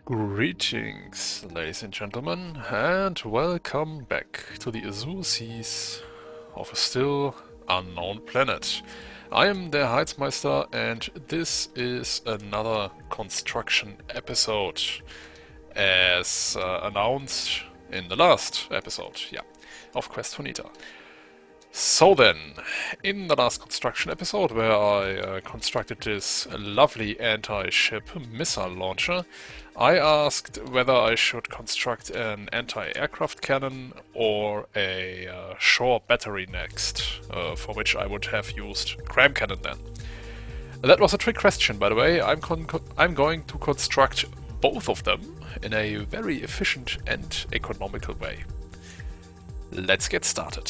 Greetings, ladies and gentlemen, and welcome back to the azure seas of a still unknown planet. I am der Heizmeister, and this is another construction episode, as announced in the last episode, of Quest for Nita. So then, in the last construction episode, where I constructed this lovely anti-ship missile launcher, I asked whether I should construct an anti-aircraft cannon or a shore battery next, for which I would have used Cram Cannon then. That was a trick question, by the way. I'm going to construct both of them in a very efficient and economical way. Let's get started.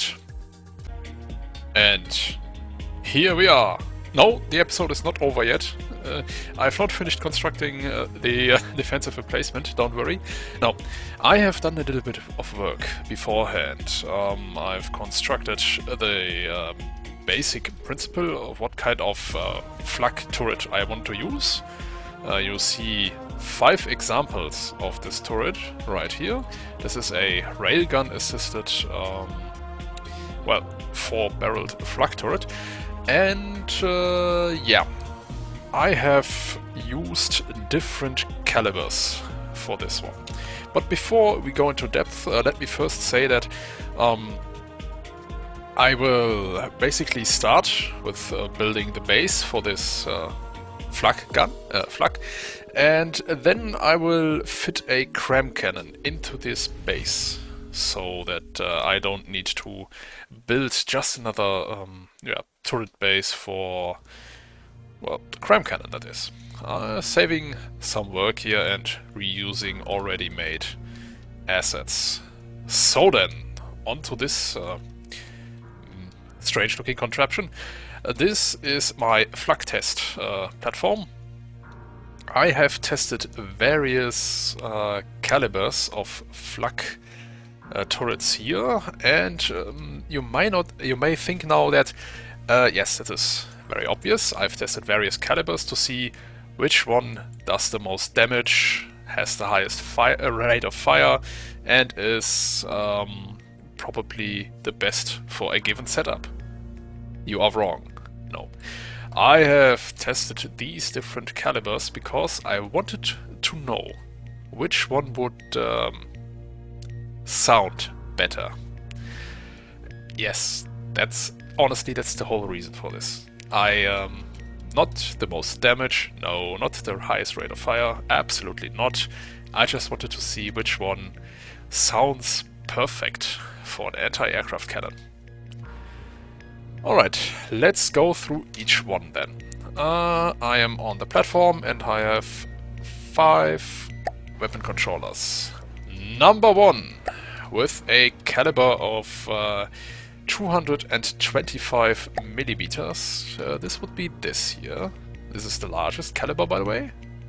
And here we are. No, the episode is not over yet. I've not finished constructing the defensive emplacement, don't worry. No, I have done a little bit of work beforehand. I've constructed the basic principle of what kind of flak turret I want to use. You see 5 examples of this turret right here. This is a railgun assisted 4-barreled flak turret, and I have used different calibers for this one. But before we go into depth, let me first say that I will basically start with building the base for this flak, and then I will fit a cram cannon into this base, so that I don't need to build just another turret base for, well, the cram cannon, that is. Saving some work here and reusing already made assets. So then, onto this strange looking contraption. This is my flak test platform. I have tested various calibers of flak turrets here, and you may think now that yes, it is very obvious. I've tested various calibers to see which one does the most damage, has the highest rate of fire, and is probably the best for a given setup. You are wrong. No. I have tested these different calibers because I wanted to know which one would sound better. Yes, that's the whole reason for this. Not the most damage, no, not the highest rate of fire, absolutely not. I just wanted to see which one sounds perfect for an anti-aircraft cannon. Alright, let's go through each one then. I am on the platform and I have 5 weapon controllers. Number 1, with a caliber of 225 millimeters. This would be this here. This is the largest caliber, by the way.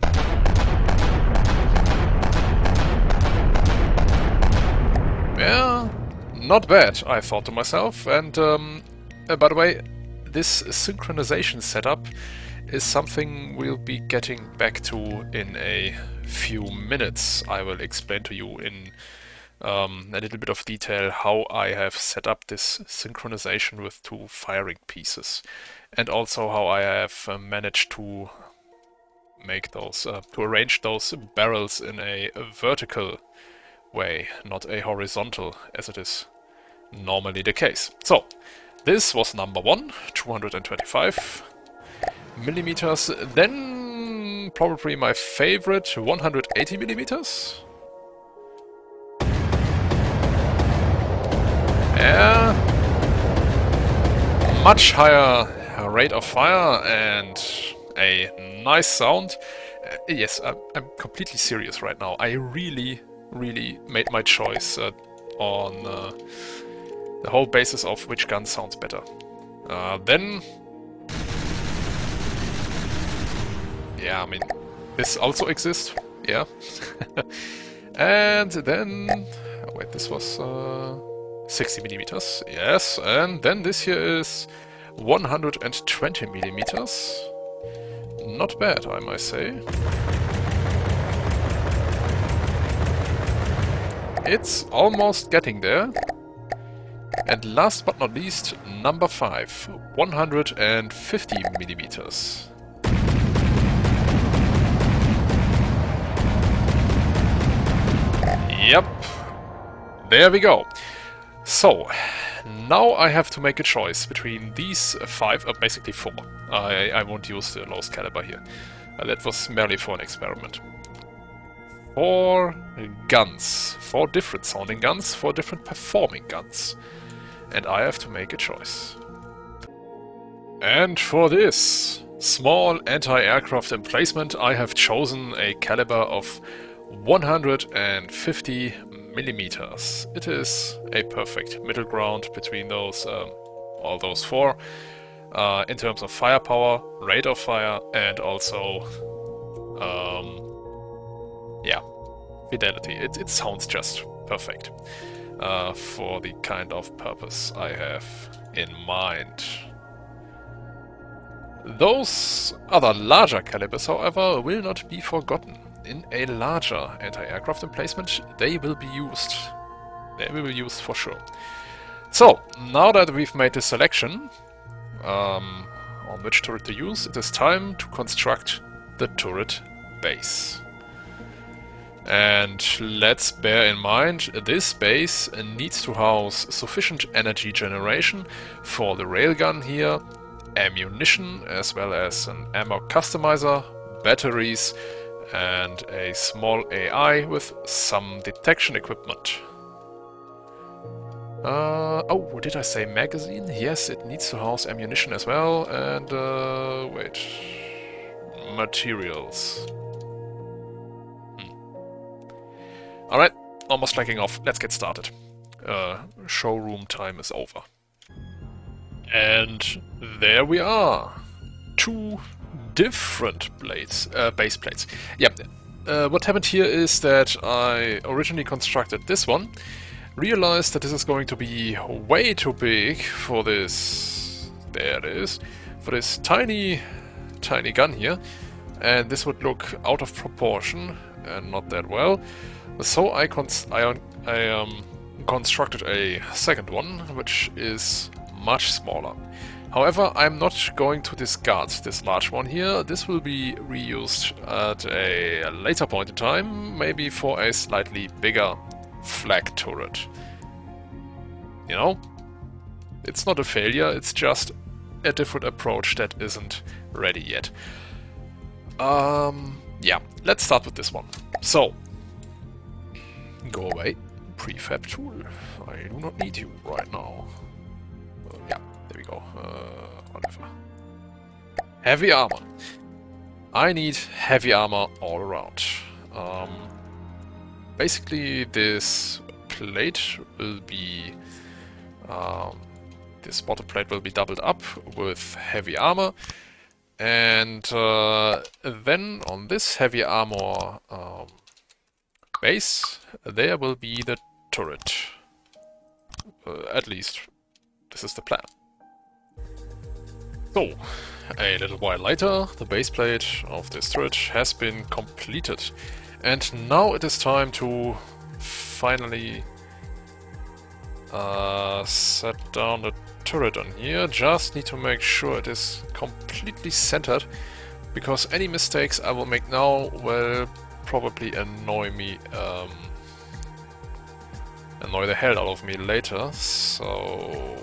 Yeah, not bad, I thought to myself. And by the way, this synchronization setup is something we'll be getting back to in a few minutes. I will explain to you in a little bit of detail how I have set up this synchronization with 2 firing pieces, and also how I have managed to make those, to arrange those barrels in a vertical way, not a horizontal, as it is normally the case. So, this was number 1, 225 millimeters. Then, probably my favorite, 180 millimeters. Yeah, much higher rate of fire and a nice sound. Yes, I'm completely serious right now. I really made my choice on the whole basis of which gun sounds better. Then, yeah, I mean, this also exists, yeah. And then, oh wait, this was 60 millimeters, yes, and then this here is 120 millimeters. Not bad, I might say. It's almost getting there. And last but not least, number 5, 150 millimeters. Yep, there we go. So, now I have to make a choice between these 5, basically 4. I won't use the lowest caliber here. That was merely for an experiment. 4 guns, 4 different sounding guns, 4 different performing guns. And I have to make a choice. And for this small anti-aircraft emplacement, I have chosen a caliber of 150 millimeters. It is a perfect middle ground between those, all those 4, in terms of firepower, rate of fire, and also, yeah, fidelity. It sounds just perfect for the kind of purpose I have in mind. Those other larger calibers, however, will not be forgotten. In a larger anti-aircraft emplacement, they will be used. They will be used for sure. So, now that we've made the selection on which turret to use, it is time to construct the turret base. And let's bear in mind, this base needs to house sufficient energy generation for the railgun here, ammunition, as well as an ammo customizer, batteries, and a small AI with some detection equipment. Oh, did I say magazine? Yes, it needs to house ammunition as well, and wait, materials. Alright, almost slacking off, let's get started. Showroom time is over. And there we are! 2 different blades, base plates. Yeah, what happened here is that I originally constructed this one, realized that this is going to be way too big for this, there it is, for this tiny gun here, and this would look out of proportion and not that well. So I constructed a second one, which is much smaller. However, I'm not going to discard this large one here. This will be reused at a later point in time, maybe for a slightly bigger flag turret. You know? It's not a failure, it's just a different approach that isn't ready yet. Yeah, let's start with this one. So, go away, prefab tool. I do not need you right now. Yeah, there we go. Whatever. Heavy armor. I need heavy armor all around. Basically, this plate will be... this bottom plate will be doubled up with heavy armor. And then on this heavy armor base, there will be the turret. At least, this is the plan. So, a little while later, the base plate of this turret has been completed. And now it is time to finally set down the turret on here. Just need to make sure it is completely centered, because any mistakes I will make now will probably annoy me, annoy the hell out of me later. So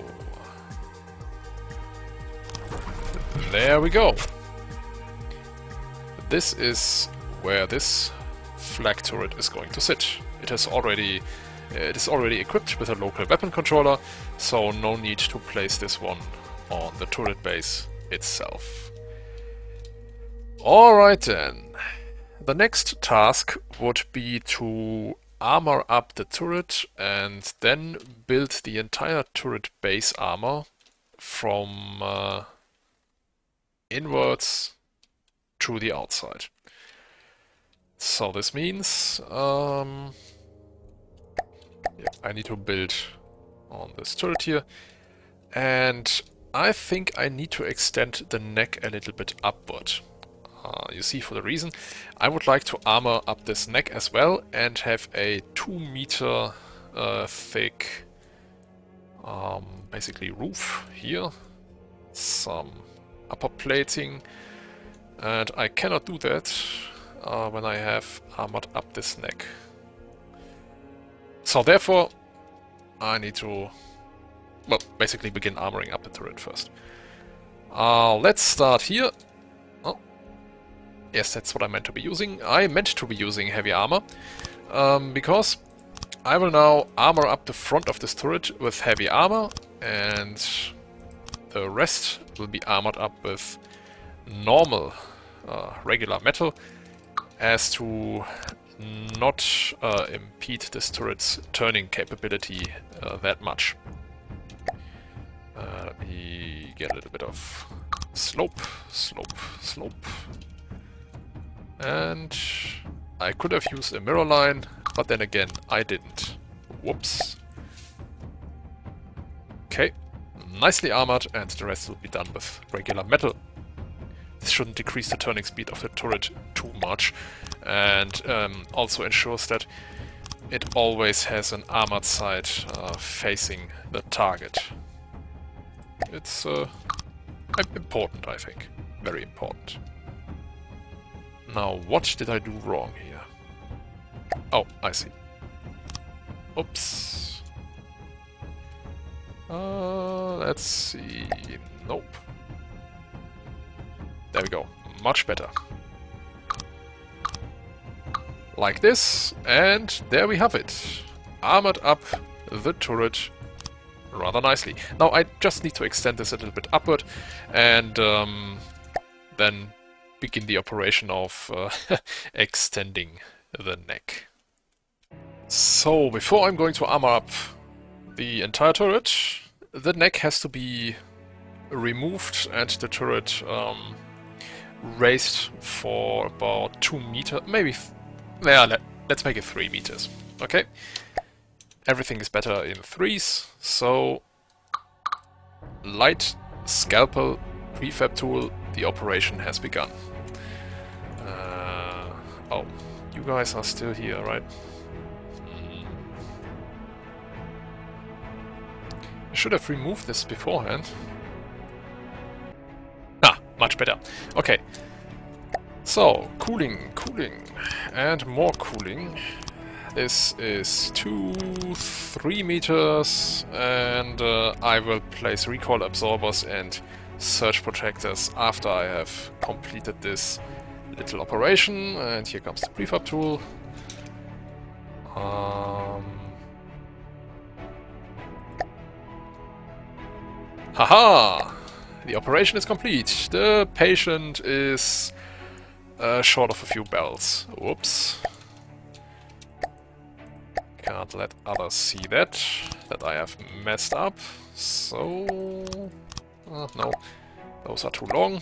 there we go. This is where this flag turret is going to sit. It is already equipped with a local weapon controller, so no need to place this one on the turret base itself. Alright then. The next task would be to armor up the turret and then build the entire turret base armor from inwards to the outside. So this means I need to build on this turret here, and I think I need to extend the neck a little bit upward. You see, for the reason, I would like to armor up this neck as well and have a 2-meter thick, basically roof here, some upper plating, and I cannot do that when I have armored up this neck. So therefore, I need to, well, basically begin armoring up the turret first. Let's start here. Oh, yes, that's what I meant to be using. I meant to be using heavy armor, because I will now armor up the front of this turret with heavy armor, and the rest will be armored up with normal, regular metal, as to not impede this turret's turning capability that much. Let me get a little bit of slope, slope, slope. And I could have used a mirror line, but then again, I didn't. Whoops. Okay, nicely armored, and the rest will be done with regular metal. This shouldn't decrease the turning speed of the turret too much, and also ensures that it always has an armored side facing the target. It's important, I think. Very important. Now, what did I do wrong here? Oh, I see. Oops. Let's see. Nope. There we go. Much better. Like this, and there we have it. Armored up the turret rather nicely. Now I just need to extend this a little bit upward, and then begin the operation of extending the neck. So, before I'm going to armor up the entire turret, the neck has to be removed and the turret raised for about 2 meters, maybe, yeah, let's make it 3 meters, okay? Everything is better in threes, so light scalpel prefab tool, the operation has begun. Oh, you guys are still here, right? I should have removed this beforehand. Ah, much better. Okay. So, cooling, cooling, and more cooling. This is 2-3 meters, and I will place recoil absorbers and surge protectors after I have completed this little operation. And here comes the prefab tool. Haha! The operation is complete. The patient is short of a few bells. Whoops. Can't let others see that I have messed up. So... no, those are too long.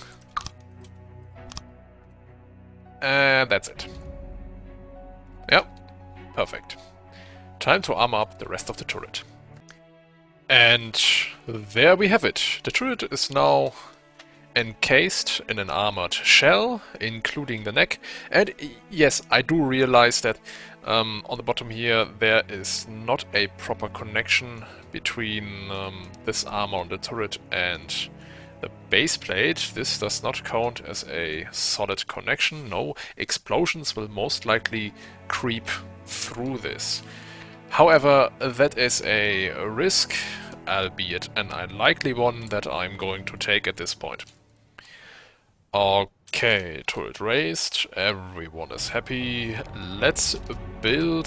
And that's it. Yep, perfect. Time to armor up the rest of the turret. And there we have it. The turret is now encased in an armored shell, including the neck. And yes, I do realize that on the bottom here there is not a proper connection between this armor on the turret and the base plate. This does not count as a solid connection. No, explosions will most likely creep through this. However, that is a risk, albeit an unlikely one, that I'm going to take at this point. Okay, turret raised, everyone is happy. Let's build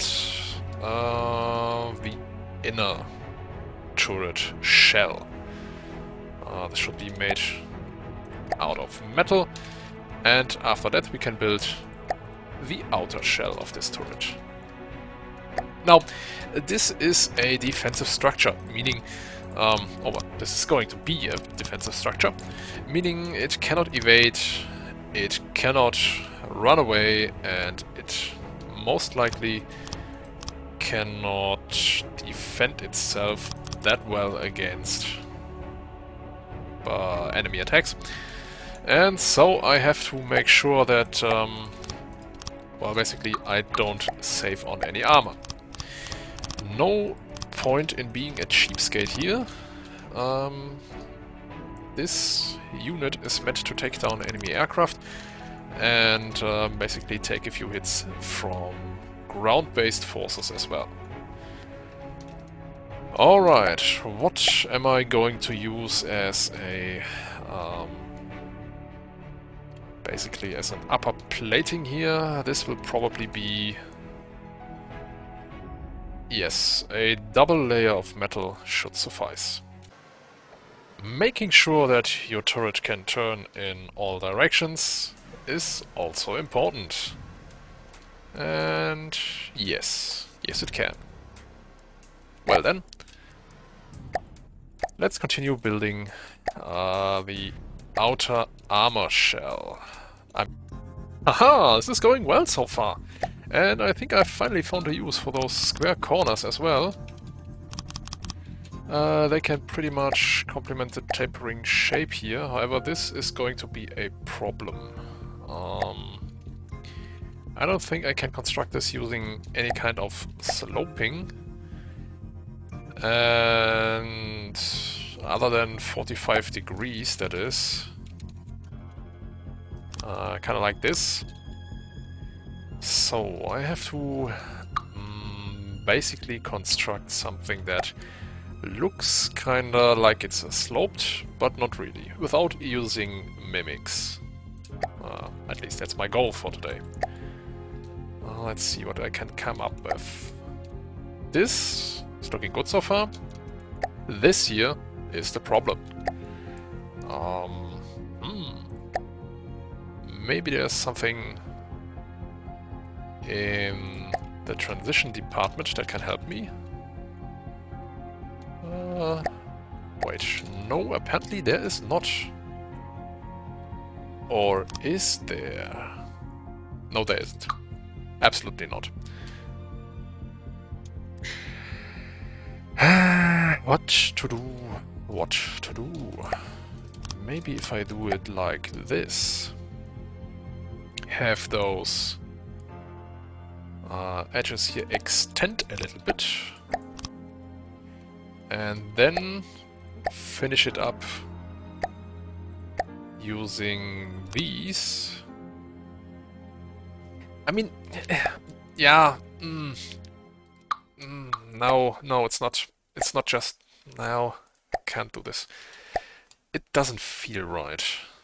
the inner turret shell. This should be made out of metal, and after that we can build the outer shell of this turret. Now, this is a defensive structure, meaning, this is going to be a defensive structure, meaning it cannot evade, it cannot run away, and it most likely cannot defend itself that well against enemy attacks. And so I have to make sure that, well, basically I don't save on any armor. No point in being a cheapskate here. This unit is meant to take down enemy aircraft and basically take a few hits from ground-based forces as well. Alright, what am I going to use as a... basically as an upper plating here? This will probably be... yes, a double layer of metal should suffice. Making sure that your turret can turn in all directions is also important. And yes, yes it can. Well then, let's continue building the outer armor shell. Aha! This is going well so far. And I think I've finally found a use for those square corners as well. They can pretty much complement the tapering shape here. However, this is going to be a problem. I don't think I can construct this using any kind of sloping. And other than 45 degrees, that is. Kind of like this. So I have to basically construct something that looks kinda like it's sloped, but not really, without using mimics. At least that's my goal for today. Let's see what I can come up with. This is looking good so far. This here is the problem. Maybe there's something in the transition department that can help me. Wait, no, apparently there is not. Or is there? No, there isn't. Absolutely not. What to do? What to do? Maybe if I do it like this. Have those edges here extend a little bit. And then finish it up using these. I mean, yeah, no, it's not. It's not just now. I can't do this. It doesn't feel right.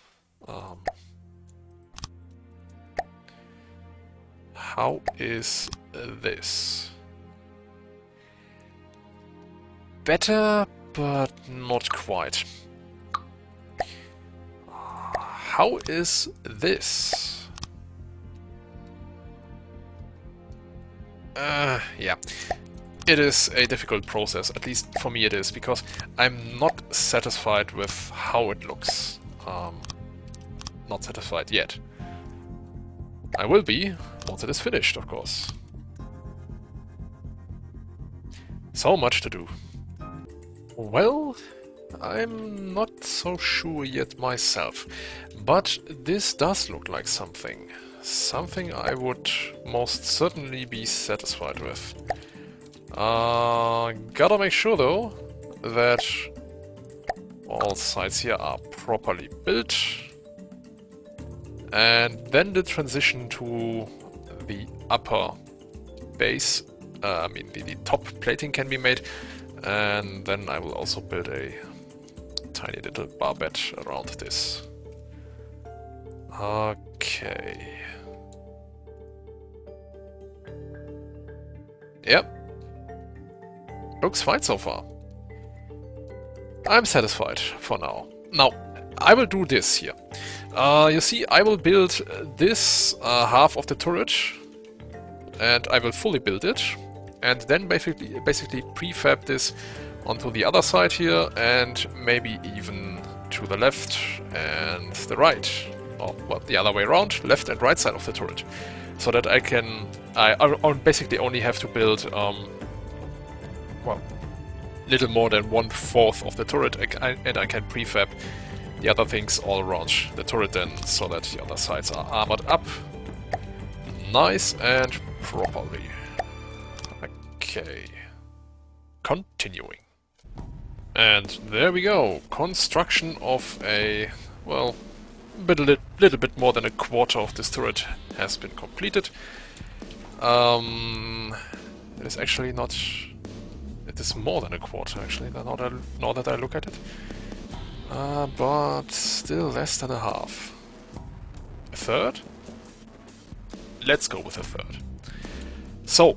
How is this? Better, but not quite. How is this? Yeah. It is a difficult process, at least for me it is, because I'm not satisfied with how it looks. Not satisfied yet. I will be once it is finished, of course. So much to do. Well, I'm not so sure yet myself, but this does look like something. Something I would most certainly be satisfied with. Gotta make sure though that all sides here are properly built. And then the transition to the upper base, I mean the top plating can be made. And then I will also build a tiny little barbette around this. Okay. Yep. Looks fine so far. I'm satisfied for now. Now, I will do this here. You see, I will build this half of the turret, and I will fully build it, and then basically prefab this onto the other side here, and maybe even to the left and the right, or well, the other way around, left and right side of the turret, so that I basically only have to build well, little more than 1/4 of the turret, and I can prefab the other things all around the turret then, so that the other sides are armored up. Nice and properly. Okay. Continuing. And there we go. Construction of a, well, little bit more than a quarter of this turret has been completed. It is actually not... It is more than a quarter, actually, now that I look at it. But still less than a half. A third? Let's go with a third. So,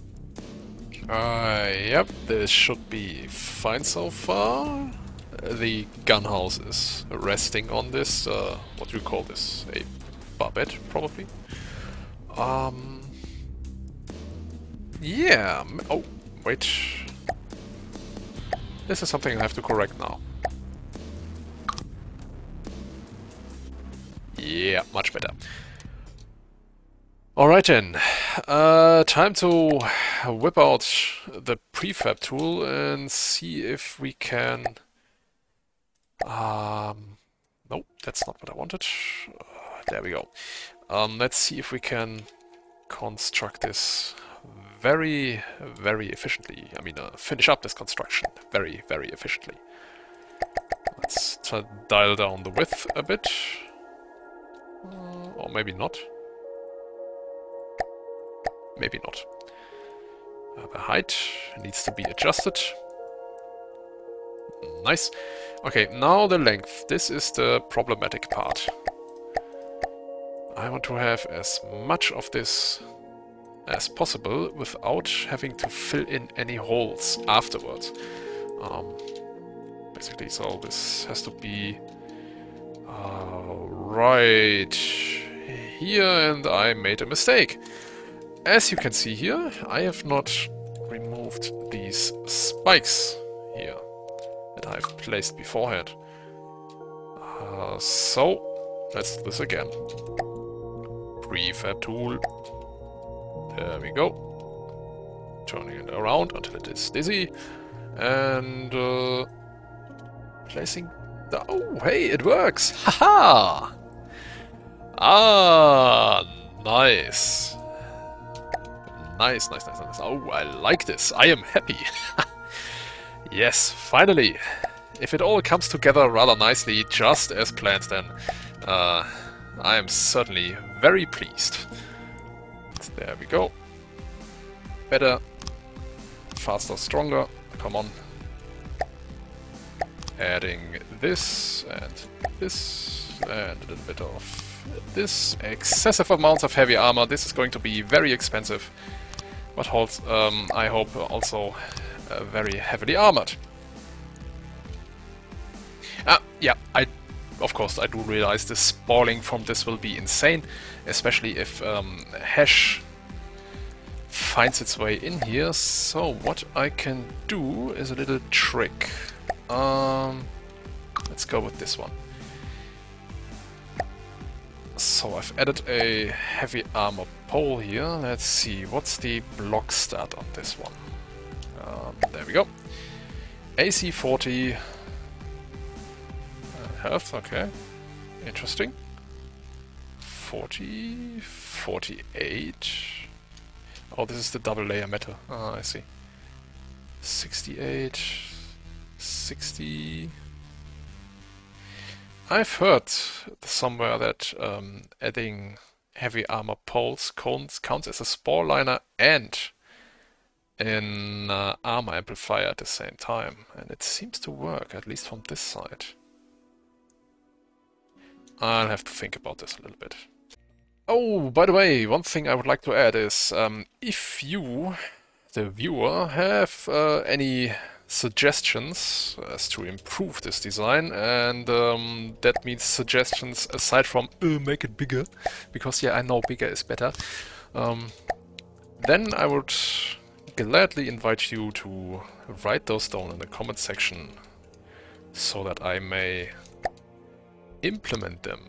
yep, this should be fine so far. The gun house is resting on this, what do you call this? A barbette, probably? Yeah, oh, wait. This is something I have to correct now. Yeah, much better. Alright then, time to whip out the prefab tool and see if we can... nope, that's not what I wanted. There we go. Let's see if we can construct this very, very efficiently. I mean, finish up this construction very, very efficiently. Let's dial down the width a bit. Or maybe not. Maybe not. The height needs to be adjusted. Nice. Okay, now the length. This is the problematic part. I want to have as much of this as possible without having to fill in any holes afterwards. Basically, so this has to be right here, and I made a mistake. As you can see here, I have not removed these spikes here that I've placed beforehand. So, let's do this again. Prefab tool. There we go. Turning it around until it is dizzy. And placing the... Oh, hey, it works! Haha! Ah, nice. Nice, nice, nice, nice. Oh, I like this. I am happy. Yes, finally. If it all comes together rather nicely, just as planned, then I am certainly very pleased. There we go. Better, faster, stronger. Come on. Adding this and a little bit of this. Excessive amounts of heavy armor. This is going to be very expensive, but holds, I hope, also very heavily armored. Yeah, of course, I do realize the spalling from this will be insane, especially if hash finds its way in here. So what I can do is a little trick. Let's go with this one. So I've added a heavy armor pole here. Let's see, what's the block stat on this one? There we go. AC 40. Health, okay. Interesting. 40, 48. Oh, this is the double layer metal. Ah, I see. 68, 60. I've heard somewhere that adding heavy armor poles counts as a spore liner and an armor amplifier at the same time. And it seems to work, at least from this side. I'll have to think about this a little bit. Oh, by the way, one thing I would like to add is if you, the viewer, have any suggestions as to improve this design, and that means suggestions aside from make it bigger, because yeah, I know bigger is better, then I would gladly invite you to write those down in the comment section so that I may implement them.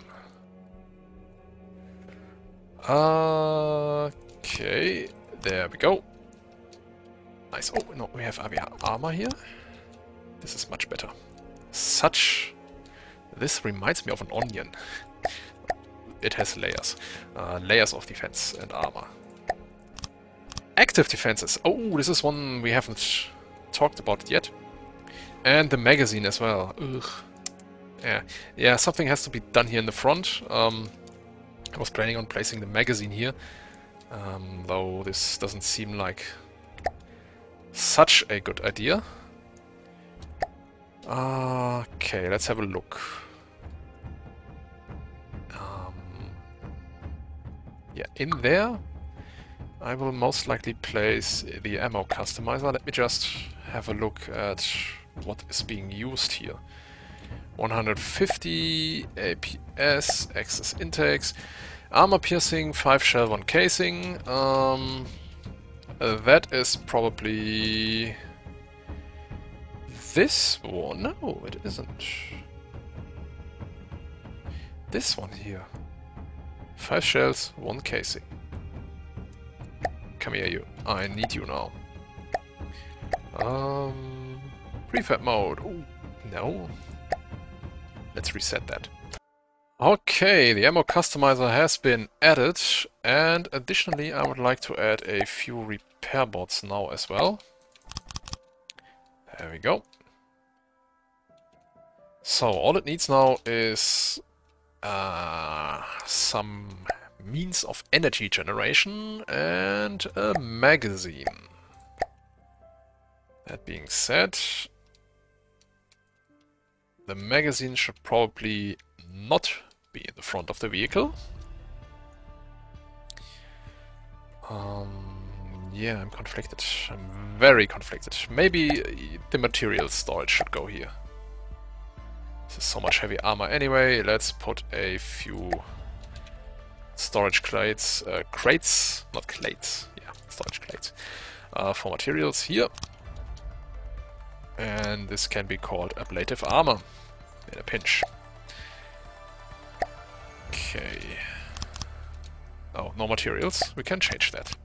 Okay, there we go. Nice. Oh, no, we have heavy armor here. This is much better. Such This reminds me of an onion. It has layers. Layers of defense and armor. Active defenses. Oh, this is one we haven't talked about yet. And the magazine as well. Ugh. Yeah, something has to be done here in the front. I was planning on placing the magazine here. Though this doesn't seem like such a good idea. Okay, let's have a look. Yeah, in there I will most likely place the ammo customizer. Let me just have a look at what is being used here. 150 APS, access intakes, armor piercing, 5 shell, 1 casing. That is probably this one. No, it isn't. This one here. 5 shells, 1 casing. Come here, you. I need you now. Prefab mode. Ooh, no. Let's reset that. Okay, the ammo customizer has been added, and additionally I would like to add a few repair bots now as well. There we go. So all it needs now is some means of energy generation and a magazine. That being said, the magazine should probably not be in the front of the vehicle. Yeah, I'm conflicted. I'm very conflicted. Maybe the material storage should go here. This is so much heavy armor anyway. Let's put a few storage crates, not clates, yeah, storage crates, for materials here. And this can be called ablative armor in a pinch. Okay. Oh, no materials. We can change that.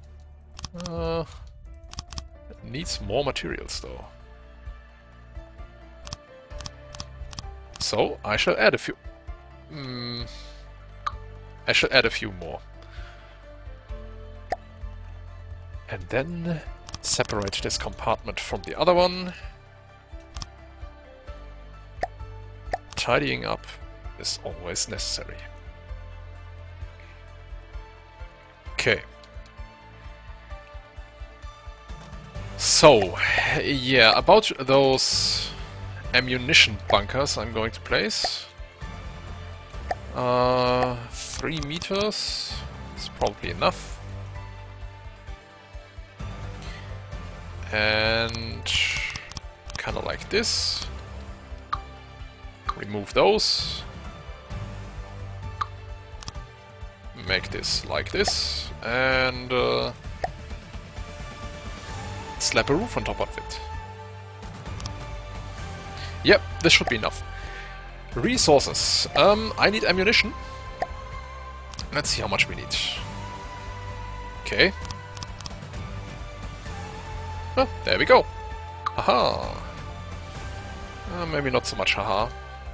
It needs more materials though. So I shall add a few. I shall add a few more. And then separate this compartment from the other one. Tidying up is always necessary. Okay. So, yeah, about those ammunition bunkers I'm going to place. 3 meters is probably enough. And kind of like this. Remove those. Make this like this. And slap a roof on top of it. Yep, this should be enough. Resources. I need ammunition. Let's see how much we need. Okay. Oh, there we go. Haha. Maybe not so much haha.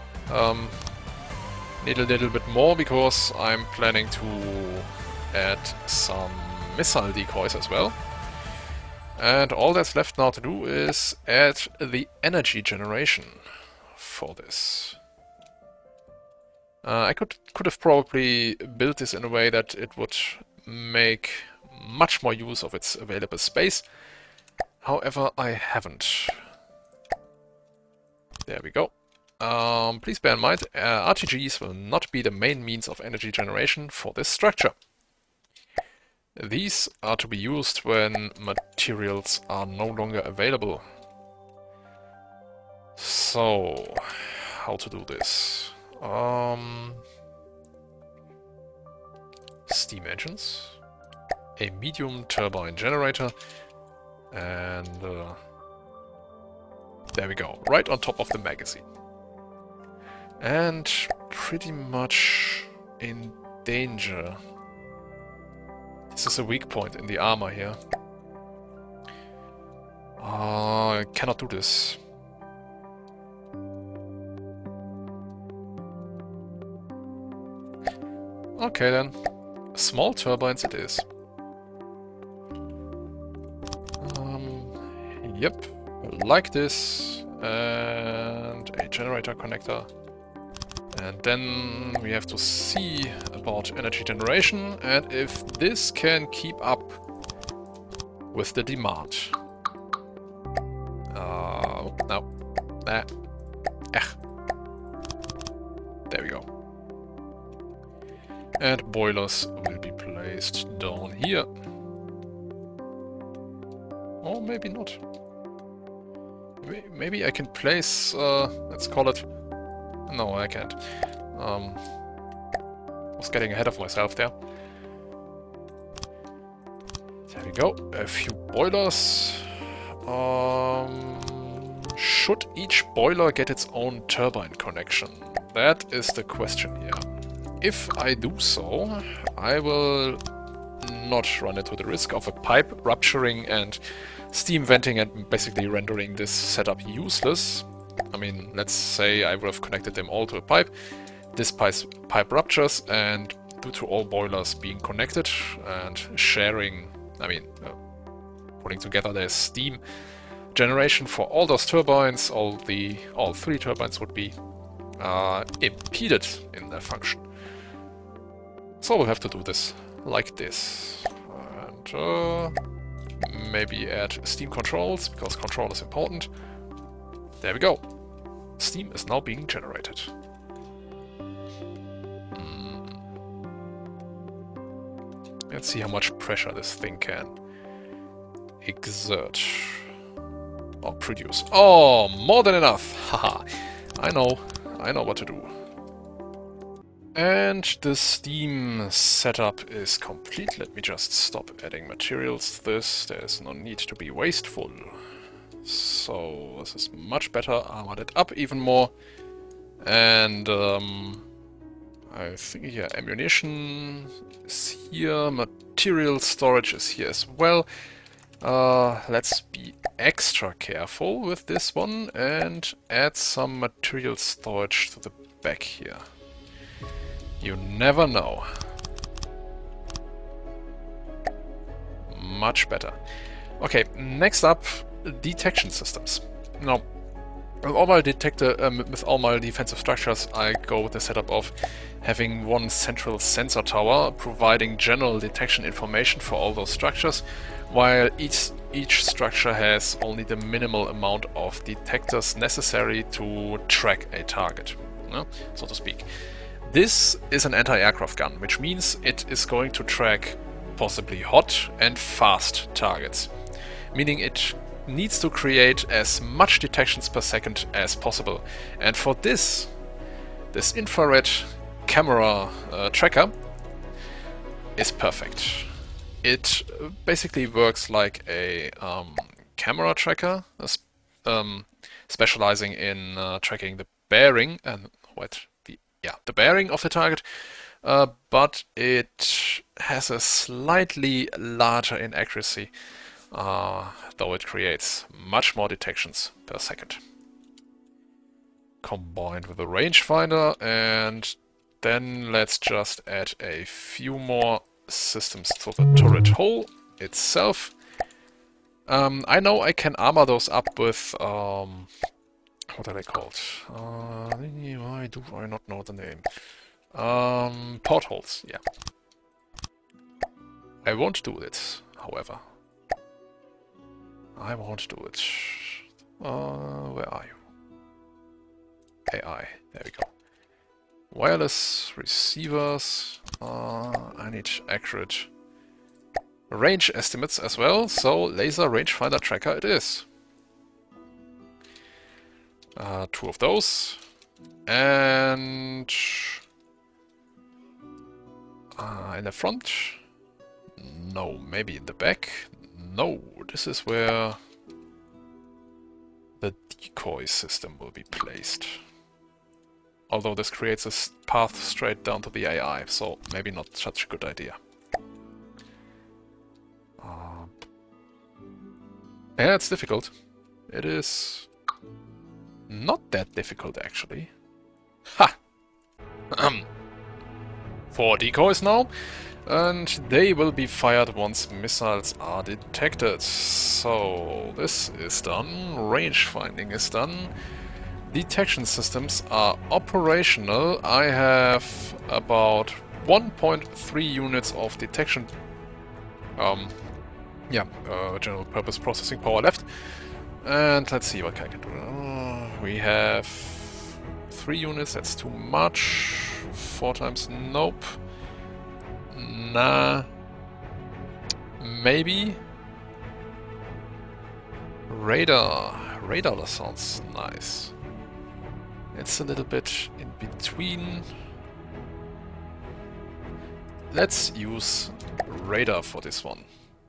Need a little bit more because I'm planning to add some missile decoys as well. And all that's left now to do is add the energy generation for this. I could have probably built this in a way that it would make much more use of its available space. However, I haven't. There we go. Please bear in mind, RTGs will not be the main means of energy generation for this structure. These are to be used when materials are no longer available. So, how to do this? Steam engines, a medium turbine generator, and there we go, right on top of the magazine. And pretty much in danger. This is a weak point in the armor here. I cannot do this. Okay then. Small turbines it is. Yep. Like this. And a generator connector. And then we have to see about energy generation and if this can keep up with the demand. No. There we go. And boilers will be placed down here. Or maybe not. Maybe I can place, let's call it... No, I can't. Was getting ahead of myself there. There we go. A few boilers. Should each boiler get its own turbine connection? That is the question here. If I do so, I will not run into the risk of a pipe rupturing and steam venting and basically rendering this setup useless. I mean, let's say I would have connected them all to a pipe. This pipe ruptures, and due to all boilers being connected and sharing, putting together their steam generation for all those turbines, all three turbines would be impeded in their function. So we'll have to do this like this. And maybe add steam controls, because control is important. There we go. Steam is now being generated. Let's see how much pressure this thing can exert. Or produce. Oh, more than enough! Haha. I know what to do. And the steam setup is complete. Let me just stop adding materials to this. There's no need to be wasteful. So this is much better. Armored it up even more. And I think, yeah, ammunition is here. Material storage is here as well. Let's be extra careful with this one and add some material storage to the back here. You never know. Much better. Okay, next up, detection systems. Now, with all my defensive structures, I go with the setup of having one central sensor tower providing general detection information for all those structures, while each structure has only the minimal amount of detectors necessary to track a target, so to speak. This is an anti-aircraft gun, which means it is going to track possibly hot and fast targets, meaning it needs to create as much detections per second as possible. And for this infrared camera tracker is perfect. It basically works like a camera tracker, specializing in tracking the bearing and the bearing of the target, but it has a slightly larger inaccuracy, though it creates much more detections per second. Combined with a rangefinder, and then let's just add a few more systems to the turret hull itself. I know I can armor those up with what are they called? Why do I not know the name? Portholes, yeah. I won't do it, however. I won't do it. Where are you? AI, there we go. Wireless receivers. I need accurate range estimates as well, so laser rangefinder tracker it is. 2 of those. And in the front? No, maybe in the back? No, this is where the decoy system will be placed. Although this creates a path straight down to the AI, so maybe not such a good idea. Yeah, it's difficult. It is not that difficult, actually. Ha! 4 decoys now, and they will be fired once missiles are detected. So this is done, range finding is done, detection systems are operational. I have about 1.3 units of detection general purpose processing power left. And let's see what I can do. We have 3 units, that's too much. 4 times, nope. Nah. Maybe. Radar. Radar sounds nice. It's a little bit in between. Let's use radar for this one.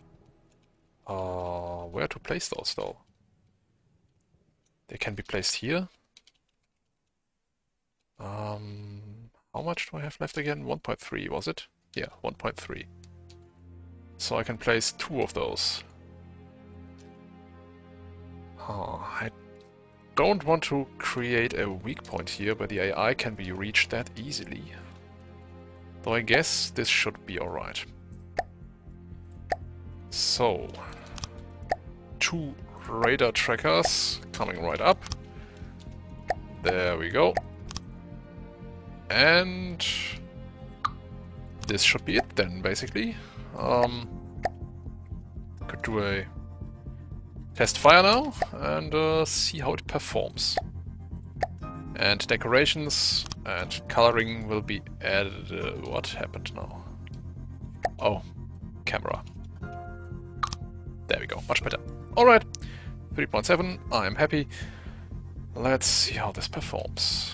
Where to place those though? They can be placed here. How much do I have left again? 1.3 was it? Yeah, 1.3. So I can place 2 of those. I don't want to create a weak point here where the AI can be reached that easily. Though I guess this should be alright. So, 2 radar trackers coming right up. There we go. And this should be it then, basically. Could do a test fire now and see how it performs. And decorations and coloring will be added. What happened now? Oh, camera. There we go, much better. Alright, 3.7, I'm happy. Let's see how this performs.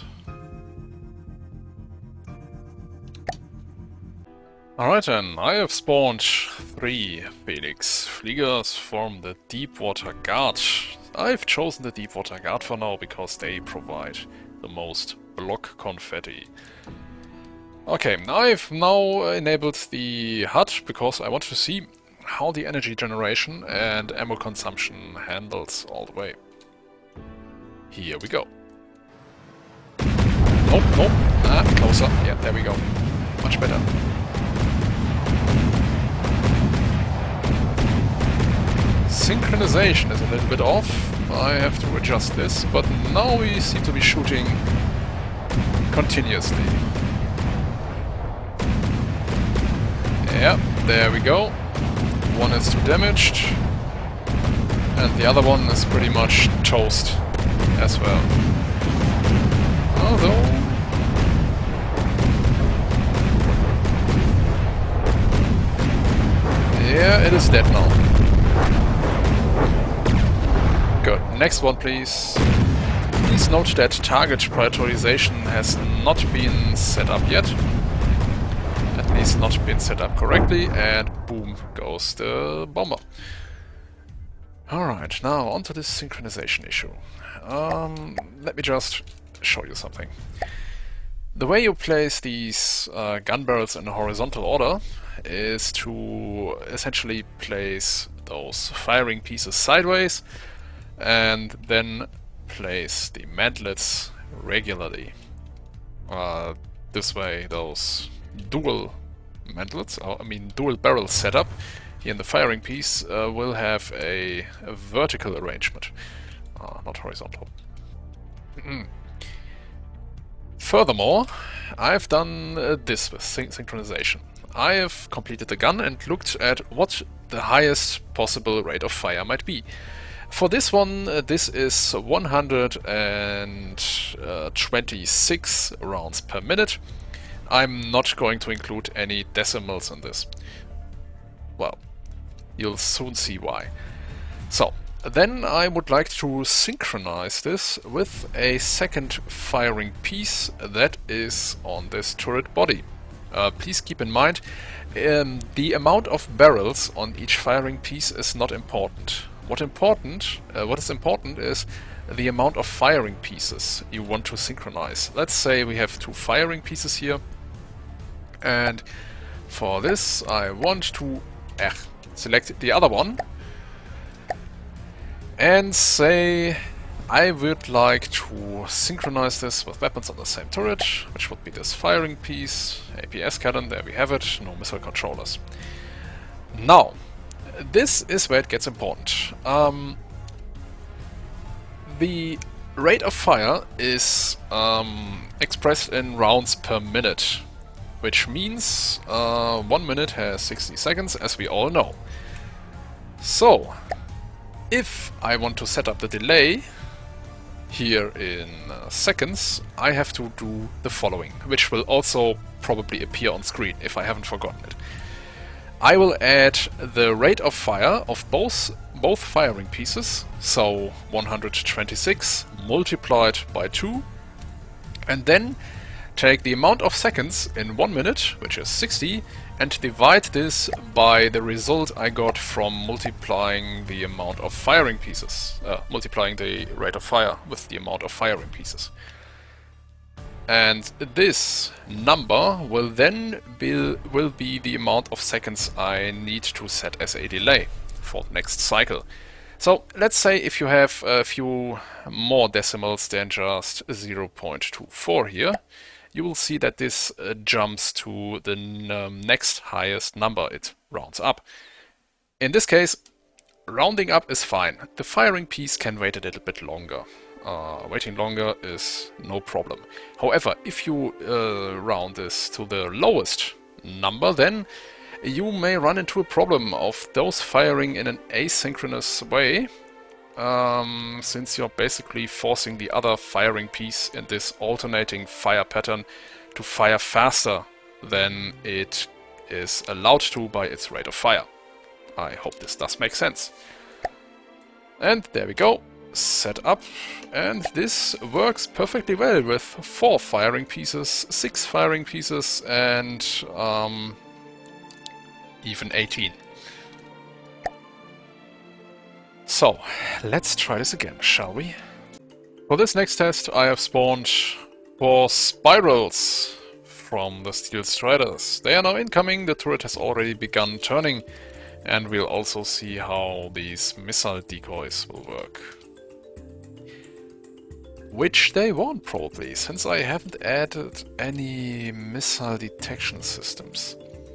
Alright then, I have spawned 3 Phoenix Fliegers from the Deepwater Guard. I've chosen the Deepwater Guard for now because they provide the most block confetti. Okay, I've now enabled the HUD because I want to see how the energy generation and ammo consumption handles all the way. Here we go. Nope, nope. Closer. Yeah, there we go. Much better. Synchronization is a little bit off. I have to adjust this, but now we seem to be shooting continuously. Yeah, there we go. One is too damaged, and the other one is pretty much toast as well. Although... yeah, it is dead now. Good. Next one, please. Please note that target prioritization has not been set up yet. At least not been set up correctly, and boom goes the bomber. Alright, now onto this synchronization issue. Let me just show you something. The way you place these gun barrels in a horizontal order is to essentially place those firing pieces sideways and then place the mantlets regularly. This way those dual mantlets, dual barrel setup here in the firing piece will have a vertical arrangement, not horizontal. Furthermore, I've done this with synchronization. I have completed the gun and looked at what the highest possible rate of fire might be. For this one, this is 126 rounds per minute. I'm not going to include any decimals in this. Well, you'll soon see why. So, then I would like to synchronize this with a second firing piece that is on this turret body. Please keep in mind, the amount of barrels on each firing piece is not important. What is important is the amount of firing pieces you want to synchronize. Let's say we have 2 firing pieces here, and for this I want to select the other one and say I would like to synchronize this with weapons on the same turret, which would be this firing piece, APS cannon, there we have it, no missile controllers. Now, this is where it gets important. The rate of fire is expressed in rounds per minute, which means 1 minute has 60 seconds, as we all know. So, if I want to set up the delay here in seconds, I have to do the following, which will also probably appear on screen if I haven't forgotten it. I will add the rate of fire of both firing pieces, so 126 multiplied by 2, and then take the amount of seconds in 1 minute, which is 60, and divide this by the result I got from multiplying the amount of firing pieces, multiplying the rate of fire with the amount of firing pieces. And this number will then will be the amount of seconds I need to set as a delay for the next cycle. So let's say if you have a few more decimals than just 0.24 here, you will see that this jumps to the next highest number it rounds up. In this case, rounding up is fine. The firing piece can wait a little bit longer. Waiting longer is no problem. However, if you round this to the lowest number, then you may run into a problem of those firing in an asynchronous way, since you're basically forcing the other firing piece in this alternating fire pattern to fire faster than it is allowed to by its rate of fire. I hope this does make sense. And there we go. Set up, and this works perfectly well with 4 firing pieces, 6 firing pieces, and even 18. So, let's try this again, shall we? For this next test I have spawned 4 spirals from the Steel Striders. They are now incoming, the turret has already begun turning, and we'll also see how these missile decoys will work. Which they won't probably, since I haven't added any missile detection systems.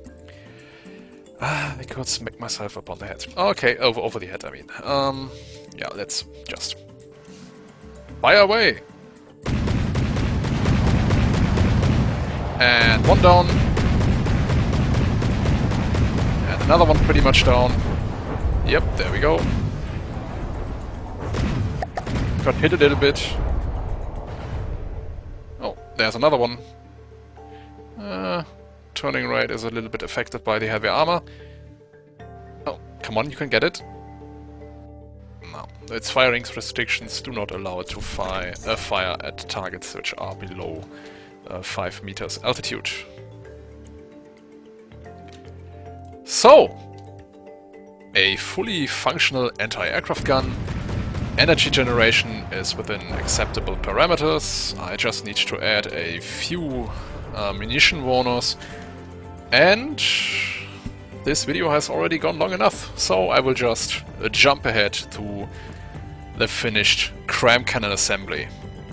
I could smack myself up on the head. Okay, over the head I mean. Yeah, let's just fire away! And one down. And another one pretty much down. Yep, there we go. Got hit a little bit. Oh, there's another one. Turning rate is a little bit affected by the heavy armor. Oh, come on, you can get it. No, its firing restrictions do not allow it to fire at targets which are below 5 meters altitude. So, a fully functional anti-aircraft gun. Energy generation is within acceptable parameters. I just need to add a few munition warners. And this video has already gone long enough, so I will just jump ahead to the finished cram cannon assembly.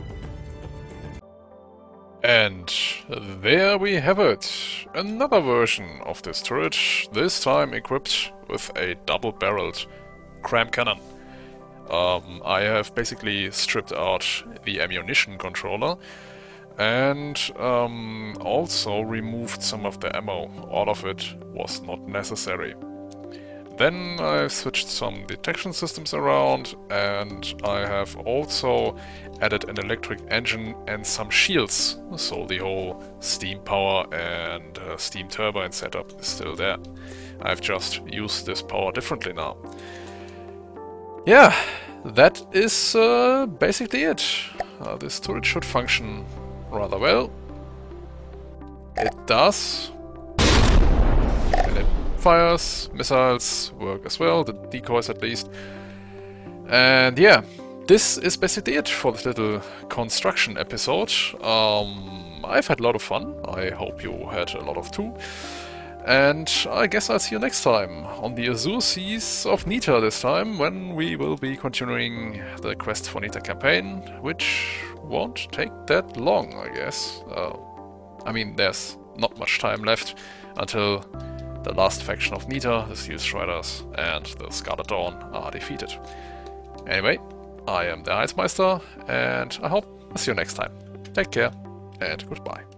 And there we have it, another version of this turret, this time equipped with a double-barreled cram cannon. I have basically stripped out the ammunition controller and also removed some of the ammo. All of it was not necessary. Then I switched some detection systems around, and I have also added an electric engine and some shields, so the whole steam power and steam turbine setup is still there. I've just used this power differently now. Yeah, that is basically it. This turret should function rather well. It does. And it fires, missiles work as well, the decoys at least. And yeah, this is basically it for this little construction episode. I've had a lot of fun. I hope you had a lot of too. And I guess I'll see you next time on the Azure Seas of Nita this time, when we will be continuing the Quest for Nita campaign, which won't take that long, I guess. I mean, there's not much time left until the last faction of Nita, the Steel Striders and the Scarlet Dawn, are defeated. Anyway, I am the Heizmeister, and I hope I'll see you next time. Take care, and goodbye.